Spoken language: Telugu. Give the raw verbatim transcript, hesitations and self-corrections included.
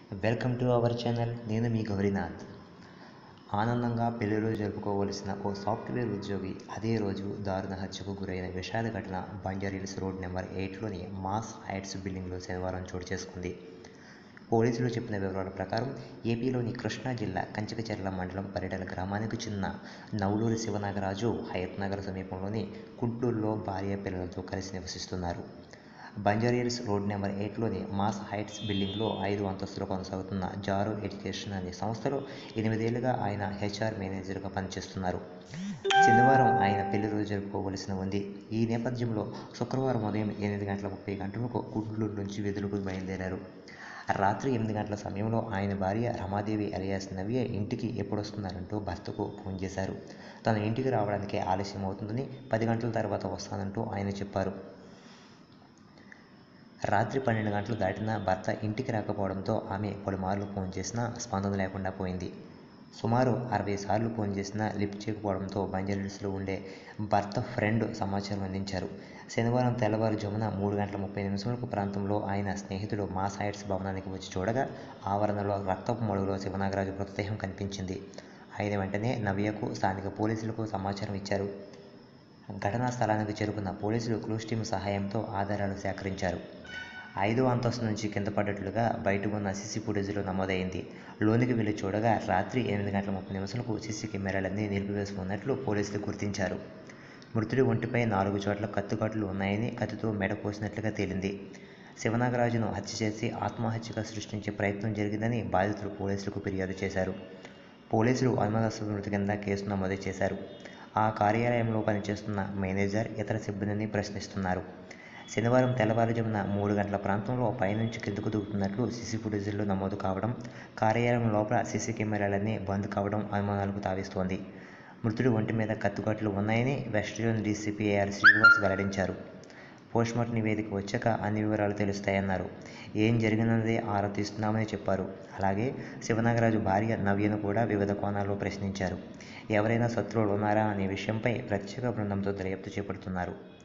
Welcome to our channel. నేను మీ గౌరీనాథ్. ఆనందంగా పెళ్లి రోజు జరుపుకోవలసిన ఓ సాఫ్ట్వేర్ ఉద్యోగి అదే రోజు దారుణ హత్యకు గురైన విషాద ఘటన బంజారాహిల్స్ రోడ్ నెంబర్ ఎయిట్లోని మాస్ హైట్స్ బిల్డింగ్లో శనివారం చోటు చేసుకుంది. పోలీసులు చెప్పిన వివరాల ప్రకారం ఏపీలోని కృష్ణా జిల్లా కంచికచర్ల మండలం పరిటాల గ్రామానికి చెందిన నవలూరి శివనాగరాజు హయత్ నగర్ సమీపంలోని కుడ్లూరులో భార్య పిల్లలతో కలిసి నివసిస్తున్నారు. బంజారాహిల్స్ రోడ్ నెంబర్ ఎయిట్లోని మాస్ హైట్స్ బిల్డింగ్లో ఐదు అంతస్తులో కొనసాగుతున్న జారో ఎడ్యుకేషన్ అనే సంస్థలో ఎనిమిదేళ్లుగా ఆయన హెచ్ఆర్ మేనేజర్గా పనిచేస్తున్నారు. శనివారం ఆయన పెళ్లి రోజు జరుపుకోవలసి ఉంది. ఈ నేపథ్యంలో శుక్రవారం ఉదయం ఎనిమిది గంటల ముప్పై గంటలకు కుడ్లూరు నుంచి విధులకు బయలుదేరారు. రాత్రి ఎనిమిది గంటల సమయంలో ఆయన భార్య రమాదేవి అలియాస్ నవ్య ఇంటికి ఎప్పుడొస్తున్నారంటూ భర్తకు ఫోన్ చేశారు. తన ఇంటికి రావడానికి ఆలస్యం అవుతుందని, పది గంటల తర్వాత వస్తానంటూ ఆయన చెప్పారు. రాత్రి పన్నెండు గంటలు దాటినా భర్త ఇంటికి రాకపోవడంతో ఆమె పలుమార్లు ఫోన్ చేసినా స్పందన లేకుండా పోయింది. సుమారు అరవై సార్లు ఫోన్ చేసినా లిఫ్ట్ చేయకపోవడంతో బంజారాహిల్స్లో ఉండే భర్త ఫ్రెండ్ సమాచారం అందించారు. శనివారం తెల్లవారుజామున మూడు గంటల ముప్పై నిమిషాలకు ప్రాంతంలో ఆయన స్నేహితుడు మాస్ హైట్స్ భవనానికి వచ్చి చూడగా ఆవరణలో రక్తపు మడుగులో శివనాగరాజు మృతదేహం కనిపించింది. ఆయన వెంటనే నవ్యకు, స్థానిక పోలీసులకు సమాచారం ఇచ్చారు. ఘటనా స్థలానికి చేరుకున్న పోలీసులు క్లూస్ టీమ్ సహాయంతో ఆధారాలు సేకరించారు. ఐదో అంతస్తు నుంచి కింద పడ్డట్లుగా బయట ఉన్న సీసీ ఫుటేజ్లో నమోదైంది. లోనికి వెళ్లి చూడగా రాత్రి ఎనిమిది గంటల ముప్పై నిమిషాలకు సీసీ కెమెరాలన్నీ నిలిపివేసి ఉన్నట్లు పోలీసులు గుర్తించారు. మృతుడి ఒంటిపై నాలుగు చోట్ల కత్తుఘాట్లు ఉన్నాయని, కత్తితో మెడ కోసినట్లుగా తేలింది. శివనాగరాజును హత్య చేసి ఆత్మహత్యగా సృష్టించే ప్రయత్నం జరిగిందని బాధితులు పోలీసులకు ఫిర్యాదు చేశారు. పోలీసులు అనుమానాస్పద మృతి కింద కేసు నమోదు చేశారు. ఆ కార్యాలయంలో పనిచేస్తున్న మేనేజర్, ఇతర సిబ్బందిని ప్రశ్నిస్తున్నారు. శనివారం తెల్లవారుజామున మూడు గంటల ప్రాంతంలో పైనుంచి కిందకు దూకుతున్నట్లు సీసీ ఫుటేజీల్లో నమోదు కావడం, కార్యాలయం లోపల సీసీ కెమెరాలన్నీ బంద్ కావడం అనుమానాలకు తావిస్తోంది. మృతుడి ఒంటి మీద కత్తుఘాట్లు ఉన్నాయని west zone DCP AR Srinivas వెల్లడించారు. పోస్టుమార్టం నివేదిక వచ్చాక అన్ని వివరాలు తెలుస్తాయన్నారు. ఏం జరిగిందన్నది ఆరా తీస్తున్నామని చెప్పారు. అలాగే శివనాగరాజు భార్య నవ్యను కూడా వివిధ కోణాల్లో ప్రశ్నించారు. ఎవరైనా శత్రువులు ఉన్నారా అనే విషయంపై ప్రత్యేక బృందంతో దర్యాప్తు చేపడుతున్నారు.